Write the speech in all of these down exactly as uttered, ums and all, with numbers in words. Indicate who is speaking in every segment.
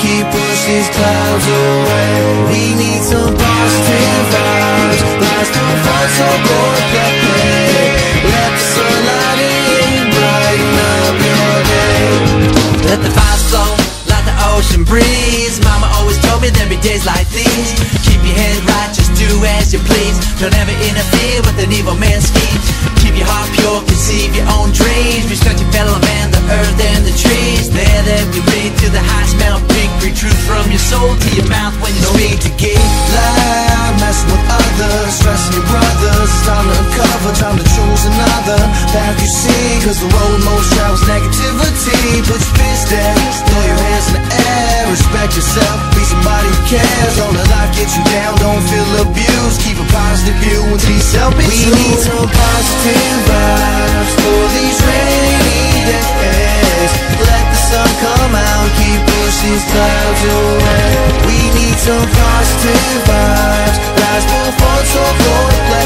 Speaker 1: keep push these clouds away. We need some positive vibes, last will fall so good, play. Let the sunlight in, brighten up your day. Let the vibes flow like the ocean breeze. Mama always told me there'd be days like these. Keep your head right, just do as you please. Don't ever interfere with an evil man's schemes. Keep your heart pure, conceive your own dreams. Respect your fellow man, the earth and the trees. There that we breathe to the high smell pink. Breathe truth from your soul to your mouth when you speak. To get loud, messing with others, stressing your brothers. It's time to uncover, time to choose another path you see. Cause the road most travels negativity. Put your fist down, throw your hands in the air. Respect yourself, be somebody who cares. Don't let life get you down, don't feel abused. Keep a positive view and be self-true. We need some positive vibes for these rainy days. Let the sun come out, keep push these clouds away. We need some positive vibes, last will fall so cold, play.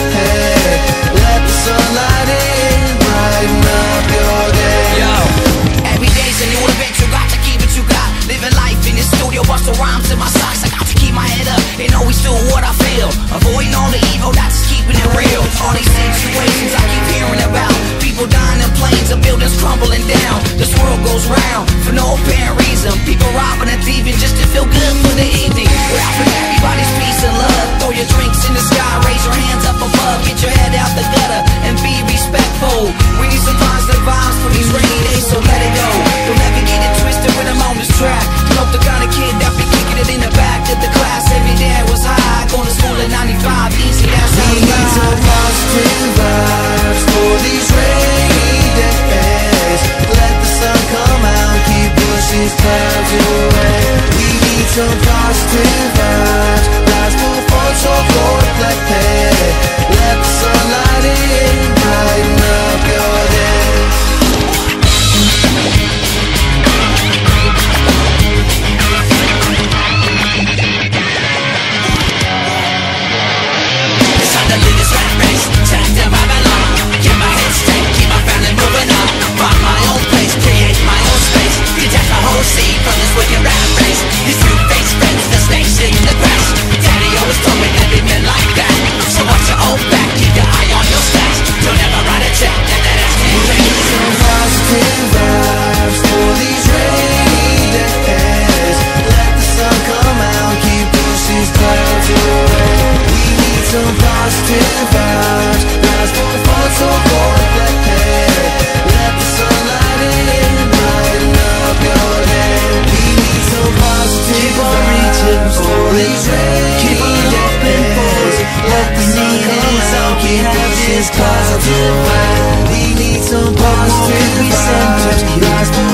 Speaker 1: Let the sunlight in, brighten up your day. Yo, every day's a new adventure, got to keep it you got. Living life in the studio, bust the rhymes in my socks. I got to keep my head up and always do what I feel. Avoiding all the evil, that's keeping it real. All these situations I keep hearing about, people dying in planes and buildings crumbling down. This world goes round for no apparent reason. People robbing and thieving just to feel good for the evening. We're out for everybody's peace and love. Throw your drinks in the sky, raise your hands up above. Get your head out the gutter and be respectful. We need some positive vibes for these rainy days, so let it go. Don't ever get it twisted when I'm on this track. Nope, the kind of kid that be kicking it in the back of the class. Every day I was high, going to school at ninety-five. Easy, that's how we need some positive vibes for these rainy days. Let the sun come out, keep push these clouds away. We need some positive vibes, last will fall so cold, play. Let the sunlight in, brighten up your day. We need some positive vibes, last